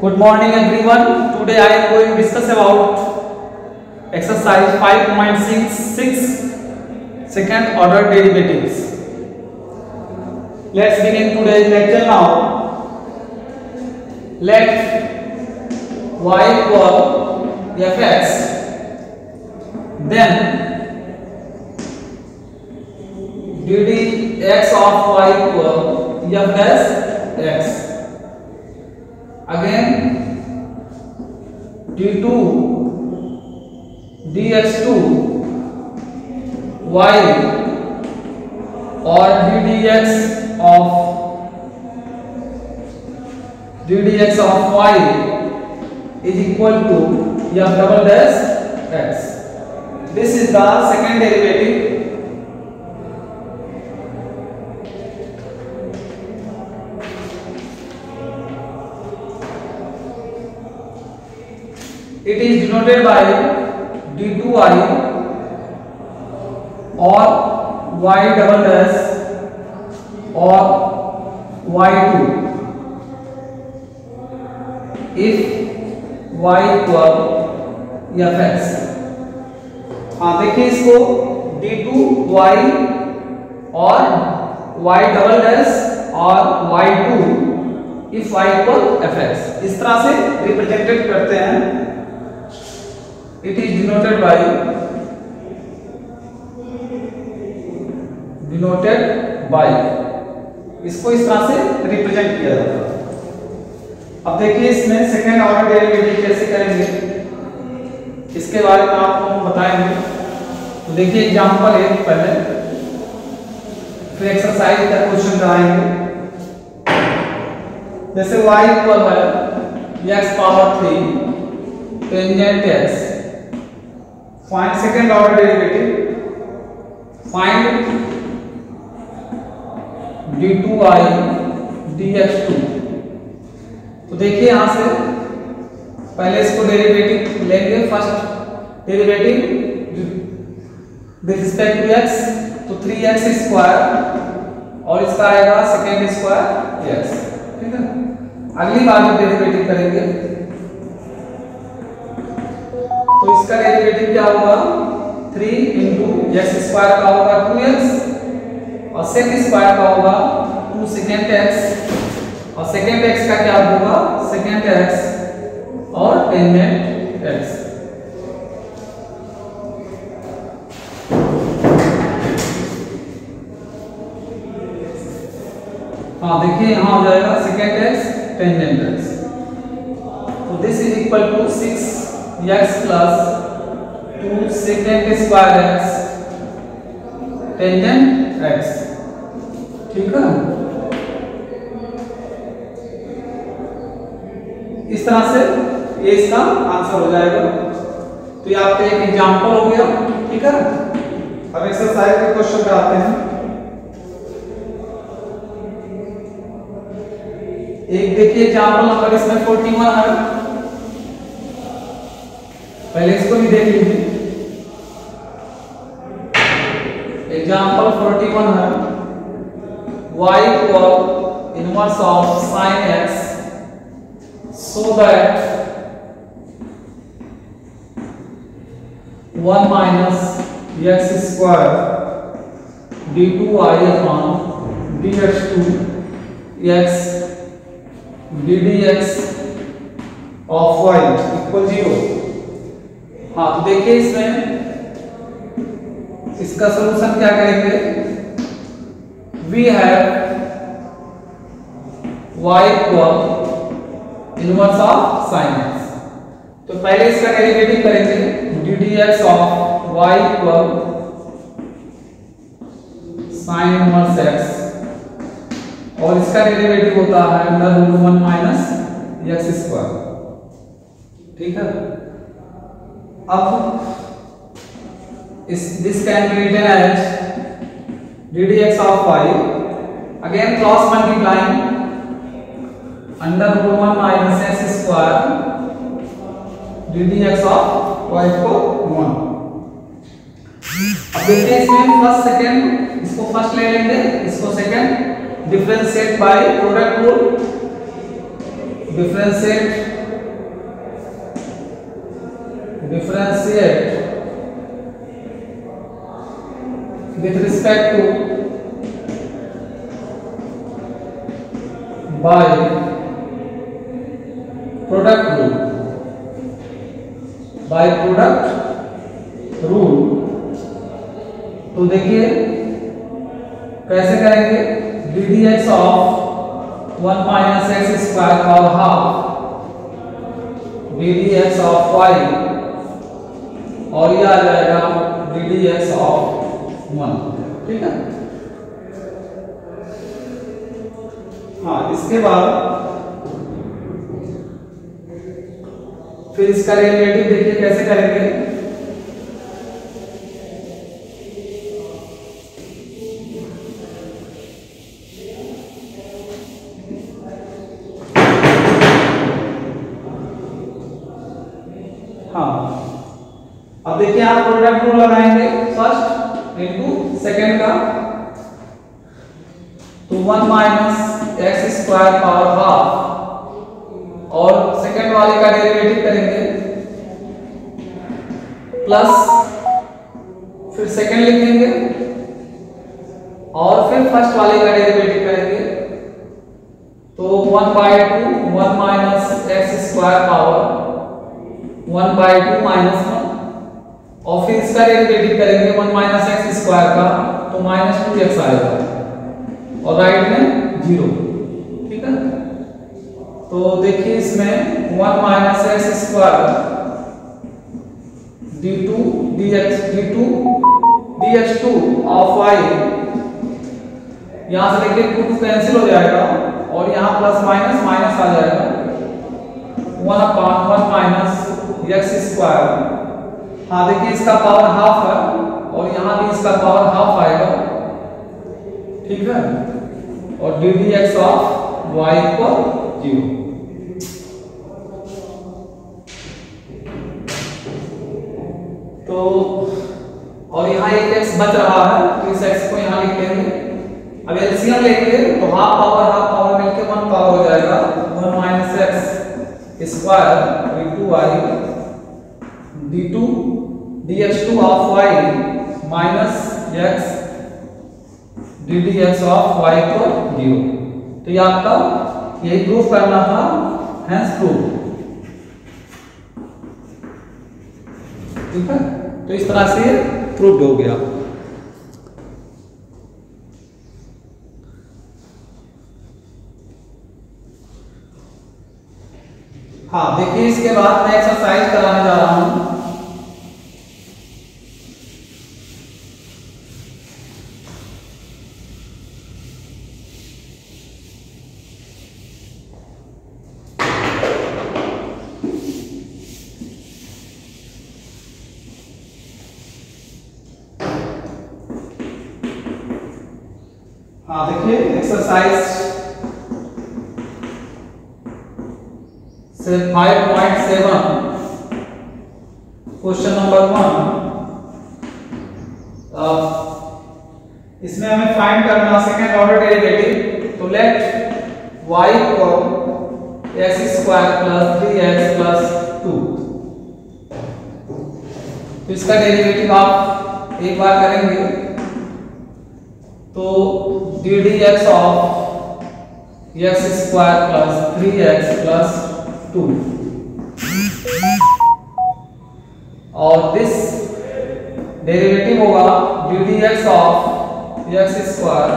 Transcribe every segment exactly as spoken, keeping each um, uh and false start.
Good morning everyone. Today I am going to discuss about exercise five point six second order derivatives. Let's begin today's lecture now. Let y equal fx, then d dx of y equal f plus x. Again d two dx two y or d dx of d dx of y is equal to f double dash x. This is the second derivative. It is denoted by d two y or y double dash or y two if y equal fx. हाँ देखिए इसको d two y और y double dash और y two if y equal fx इस तरह से represented करते हैं. It is denoted by denoted by इसको इस तरह से रिप्रेजेंट किया जाता है. अब देखिए इसमें सेकेंड ऑर्डर डेरिवेटिव कैसे करेंगे इसके बारे में आपको हम बताएंगे. तो देखिए एग्जांपल एक पहले, फिर एक्सरसाइज का क्वेश्चन कराएंगे. जैसे y इक्वल है x power three tangent x. Find second order derivative. Find d two y dx two. तो देखिए यहां से पहले इसको डेरिवेटिव लेंगे. First derivative with respect to x तो थ्री एक्स स्क्वायर और इसका आएगा सेकेंड स्क्वायर x. ठीक है. अगली बार जो डेरिवेटिव करेंगे तो इसका डेरिवेटिव क्या होगा, थ्री इंटू एक्स स्क्वायर का होगा टू एक्स और सेक स्क्वायर का होगा टू सेकेंड एक्स और सेकेंड एक्स का क्या होगा सेकेंड एक्स और टेंजेंट एक्स. हाँ देखिए यहां हो जाएगा सेकेंड एक्स टेंजेंट एक्स. तो this is equal to six x plus टू secant square x tangent x. ठीक है. इस तरह से ये इसका आंसर हो जाएगा. तो ये आपका एक एग्जांपल हो गया. ठीक है. अब एक्सरसाइज के क्वेश्चन पे आते हैं. एक देखिए एग्जांपल नंबर इसमें फोर्टी वन है. पहले इसको भी देख लीजिए. एग्जाम्पल फोर्टी वन है y equal inverse of sine x so that one minus x square d two y upon d x two x d d x of y equal zero. हाँ तो देखिए इसमें इसका सॉल्यूशन क्या करेंगे. We have y equal inverse of sine x. तो पहले इसका डेरिवेटिव करेंगे d dx of y equal sine inverse x और इसका डेरिवेटिव होता है under root one minus x square. ठीक है. अब इस this can be written as d dx of y again cross multiplying under root one minus x square d dx of y को one. अब देखते हैं इसमें फर्स्ट सेकंड, इसको फर्स्ट ले लेंगे इसको second. differentiate by product rule, differentiate respect to by product rule, by product rule. तो देखिए कैसे करेंगे, d d x of one minus x square और half d d x of y, और ये आ जाएगा d d x of one. ठीक है। हाँ, इसके बाद फिर इसका डेरिवेटिव देखिए कैसे करेंगे। हाँ, अब देखिए आप प्रोडक्ट रूल लगाएंगे फर्स्ट इनटू सेकेंड का, तो one minus x square power half, और सेकेंड वाले का डेरिवेटिव करेंगे प्लस, फिर सेकेंड लिखेंगे और फिर फर्स्ट वाले का डेरिवेटिव करेंगे, तो one by two one minus x square power one by two minus one, और फिर इसका डेरिवेटिव करेंगे वन माइनस एक्स स्क्वायर का, तो माइनस टू एक्स आएगा और राइट में जीरो। ठीक है। तो देखिए इसमें one minus x square d two d x d two d x two of y, यहां से देखिए टू टू कैंसिल हो जाएगा और यहां प्लस माइनस माइनस आ जाएगा, one upon one minus x square. हाँ देखिए इसका पावर हाफ है और यहां भी इसका पावर हाफ आएगा। ठीक है। और d d x of y equal zero. तो और यहाँ एक एक्स बच रहा है, तो इस एक्स को यहाँ लिख लेंगे। अब एलसीएम लेंगे तो हाफ पावर हाफ पावर मिलके वन पावर हो जाएगा, one minus x square d two y d two d x two of y minus x d d x of y को जीरो। तो ये आपका यही प्रूफ करना था, हेंस प्रूफ। ठीक है। तो इस तरह से प्रूफ हो गया। हाँ देखिए इसके बाद मैं एक्सरसाइज कराने जा रहा हूं। हाँ देखिए एक्सरसाइज से five point seven question number one. इसमें हमें फाइंड करना सेकेंड ऑर्डर डेरिवेटिव। तो let y equal x square plus three x plus two. तो इसका डेरिवेटिव आप एक बार करेंगे तो d d x of x square plus three x plus two, और दिस डेरिवेटिव होगा d d x of x square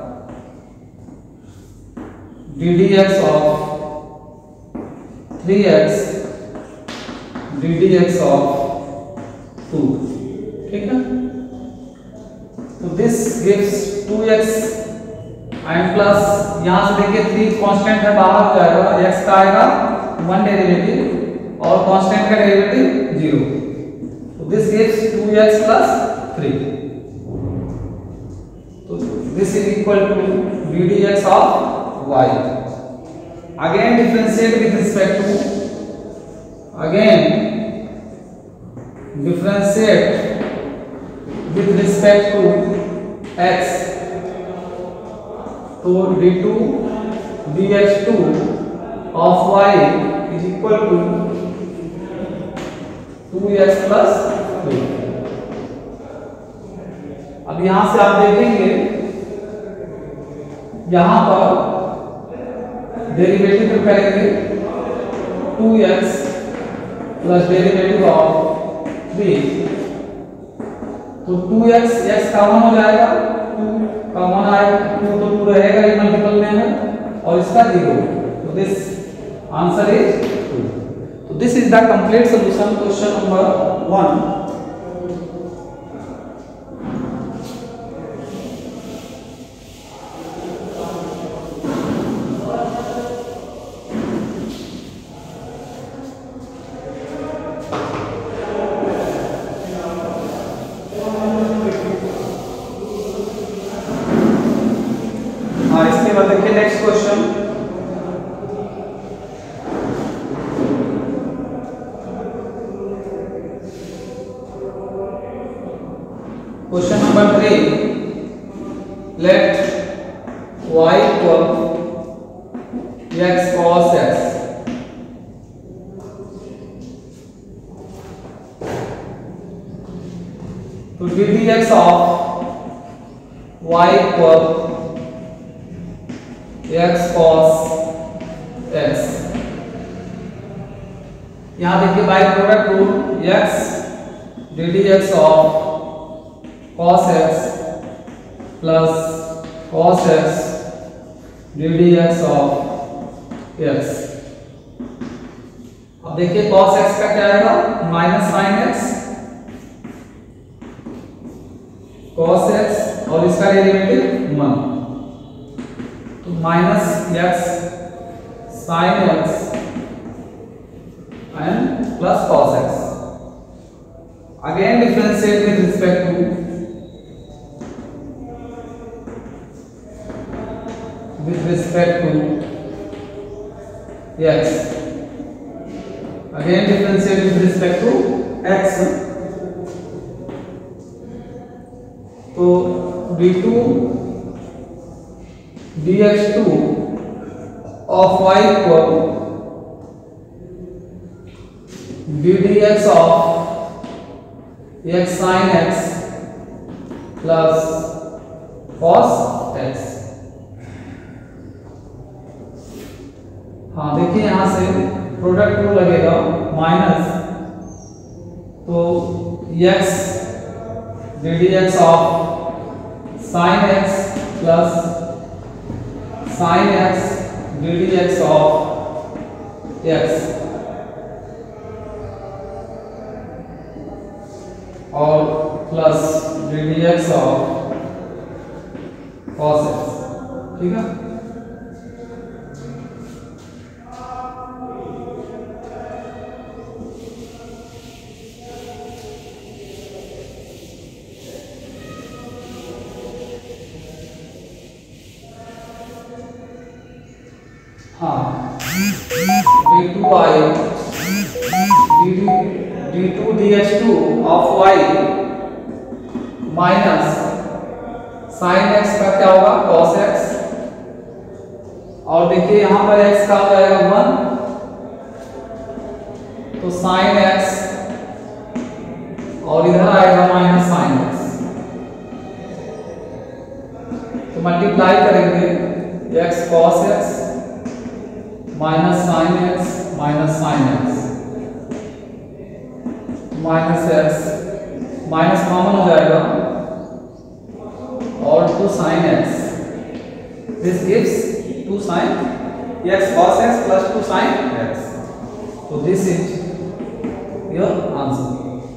d d x of three x d d x of two. ठीक है। तो this gives two x and plus, यहां से देखिए three constant है, बाहर हो जाएगा, एक्स का आएगा वन डेरिवेटिव और कांस्टेंट का डेरिवेटिव जीरो। तो this gives two x plus three. तो this is equal to d d x of y. Again differentiate with respect to, again differentiate with respect to x, तो d two d x two of y is equal to two x plus two. अब यहां से आप देखेंगे यहां पर derivative करेंगे two x plus derivative of three, तो टू एक्स एक्स कॉमन हो जाएगा, टू कॉमन आएगा, टू तो टू रहेगा ये मल्टीपल में है और इसका जीरो, तो दिस आंसर इज टू। तो this is the complete solution question number one. देखिए next question, question number three, let y equal x cos x, तो d dx of y equal x cos x, यहां देखिए by product rule x d dx of cos x plus cos x d dx of x। अब देखिए cos x का क्या आएगा, minus sine x cos x और इसका derivative one, तो minus x sine x and plus cos x. Again differentiate with respect to with respect to x, again differentiate with respect to x, तो d two dx two of y equal d dx of x sin x plus cos x। हाँ देखिए यहां से product rule लगेगा minus, तो x d dx of sin x plus sin x d dx of x और प्लस d dx of cos x, ठीक है। हाँ d two i d two d h two of y minus sine x का क्या होगा, cos x, और देखिए यहां पर एक्स का हो जाएगा वन, तो साइन एक्स और इधर आएगा माइनस साइन एक्स, तो मल्टीप्लाई करेंगे x cos x minus sine x minus sine x minus x, minus common हो जाएगा और two sine x, this gives two sine x cos x plus two sine x, तो this is your answer.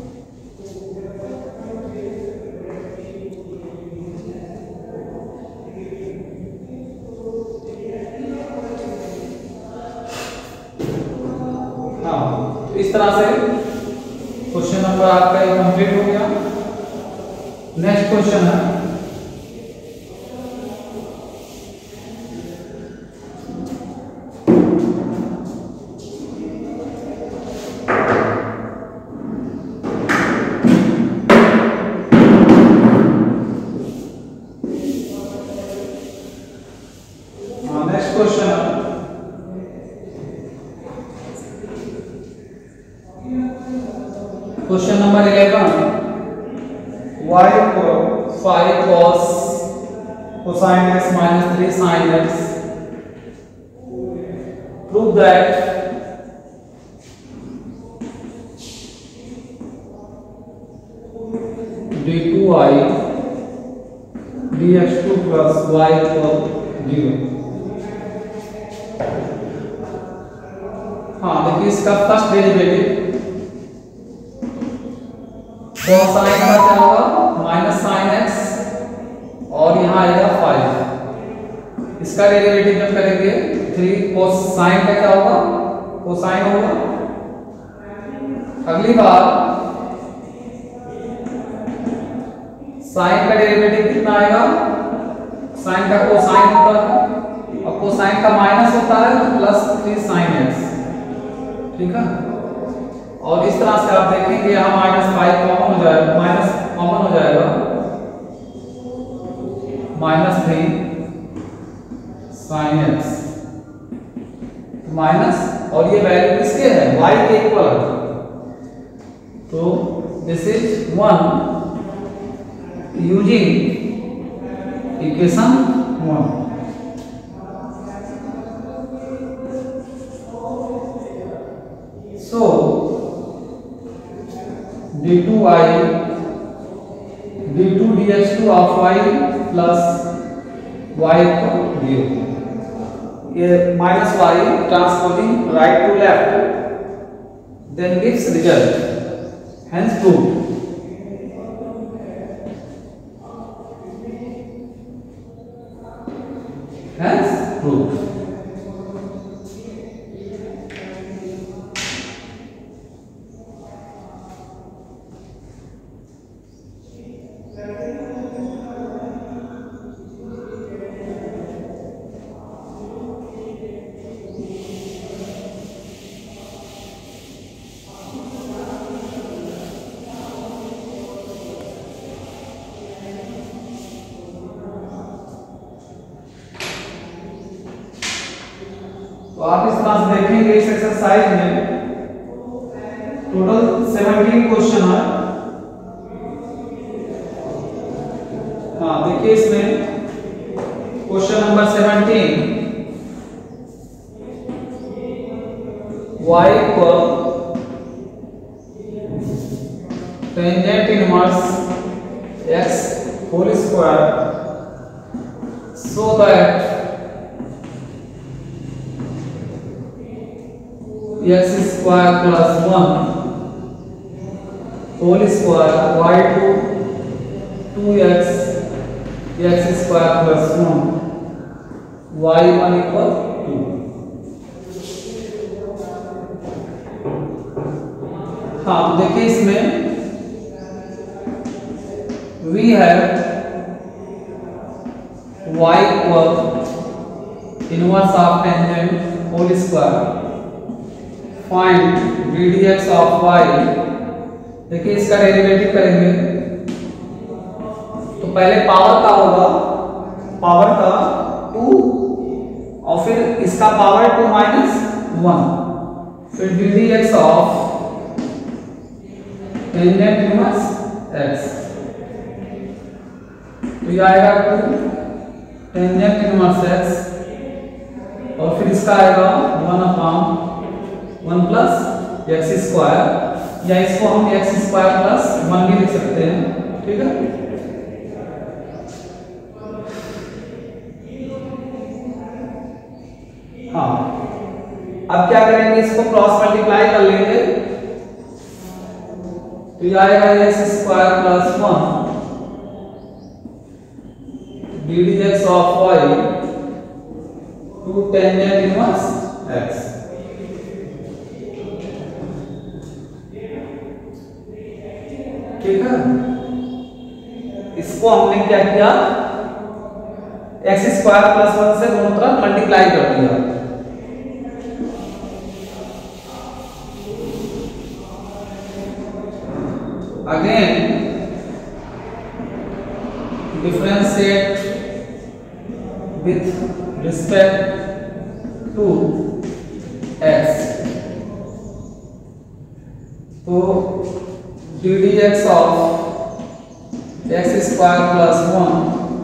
इस तरह से question number आपका ये complete हो गया। नेक्स्ट क्वेश्चन है नेक्स्ट क्वेश्चन है question number eleven, y equal five cos cosine x minus three sin x. Prove that d two y dx two plus y equal zero. हाँ देखिए इसका first derivative cosine का क्या होगा minus sine x और यहाँ आएगा फाइव. इसका डेरिवेटिव जब करेंगे थ्री कोसाइन का क्या होगा कोसाइन होगा. अगली बार साइन का डेरिवेटिव कितना आएगा साइन का कोसाइन होता है और कोसाइन का माइनस होता है तो प्लस थ्री साइन एक्स. ठीक है. और इस तरह से आप देखेंगे यहाँ माइनस फाइव कॉमन हो जाएगा माइनस कॉमन हो जाएगा minus three sine x minus और ये वैल्यू किसके है y के इक्वल है. तो this is one using equation one. So d two y d two dx two of y plus y equal zero. ये minus y transposing right to left then gives result. Hence proved. Hence proved. तो आप इस तरह से देखेंगे इस exercise में total seventeen question है. हाँ देखिए इसमें क्वेश्चन नंबर सेवनटीन y इक्वल tangent inverse x whole square so that x square plus one whole square y two two x x square plus one y one equal two. हाँ तो देखिए इसमें v है y equal inverse of tangent whole square find d dx of y. देखिए इसका derivative करेंगे तो पहले पावर का होगा पावर का टू और फिर इसका पावर टू माइनस वन फिर d dx of tangent inverse x. तो ये आएगा टू टेंजेंट इनवर्स x और फिर इसका आएगा one upon one plus x square या इसको हम एक्स स्क्वायर प्लस वन भी लिख सकते हैं. ठीक है. हाँ अब क्या करेंगे इसको क्रॉस मल्टीप्लाई कर लेंगे तो ये आएगा x square plus one d d x of y two tangent inverse x. ठीक है. इसको हमने क्या किया एक्स स्क्वायर प्लस वन से दोनों तरफ मल्टीप्लाई कर दिया. Again differentiate with respect to x. तो d d x of x square plus one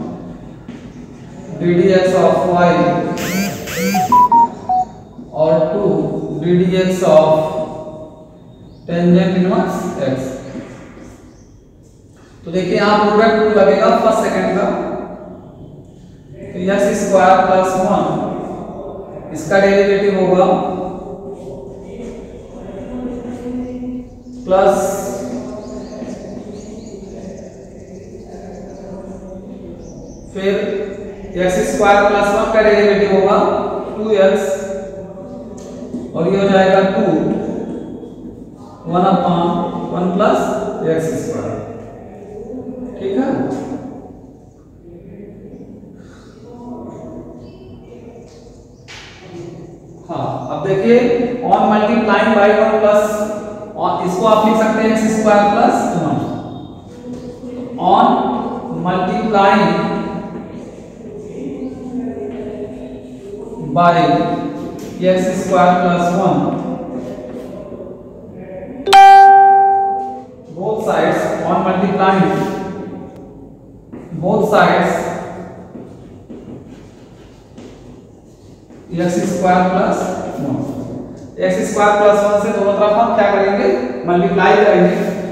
d d x of y और two d d x of tangent inverse x. तो देखिए यहाँ प्रोडक्ट टू लगेगा फर्स्ट सेकंड का, तो x square plus one इसका derivative होगा प्लस फिर एक्स स्क्वायर प्लस वन का डेरिवेटिव होगा टू एक्स और ये हो जाएगा two one upon one plus x square. ठीक है, हाँ अब देखिए on multiplying by one plus, इसको आप लिख सकते हैं x square plus one on multiplying by x square plus one both sides on multiplying both sides x square plus one, x square plus one से दोनों तरफ हम क्या करेंगे, मल्टीप्लाई करेंगे।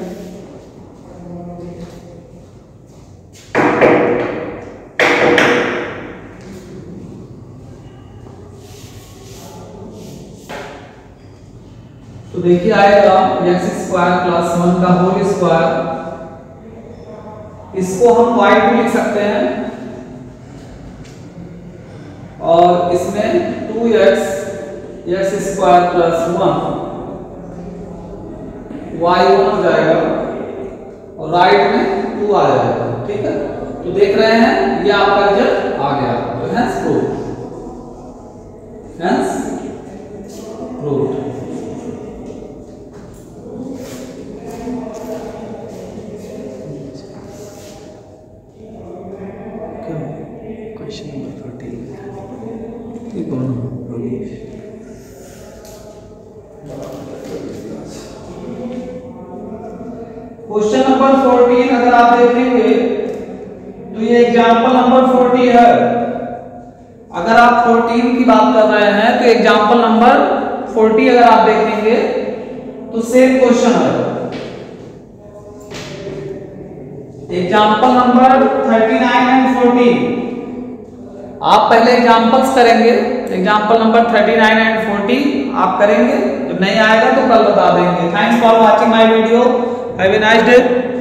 तो देखिए आएगा एक्स स्क्वायर प्लस वन का होल स्क्वायर, इसको हम वाई टू लिख सकते हैं और इसमें two x x square plus one y one हो जाएगा और राइट में टू आ जाएगा। ठीक है, तो देख रहे हैं ये आपका रिजल्ट आ गया, तो hence proved, hence proved. Question number fourteen question number fourteen अगर आप देखेंगे तो ये एग्जांपल नंबर फोर्टी है। अगर आप फोर्टीन की बात कर रहे हैं तो एग्जांपल नंबर फोर्टी अगर आप देखेंगे तो सेम क्वेश्चन है। Example number thirty nine and fourteen आप पहले एग्जांपल्स करेंगे, example number thirty nine and forty आप करेंगे, जब नहीं आएगा तो कल बता देंगे। Thanks for watching my video, have a nice day.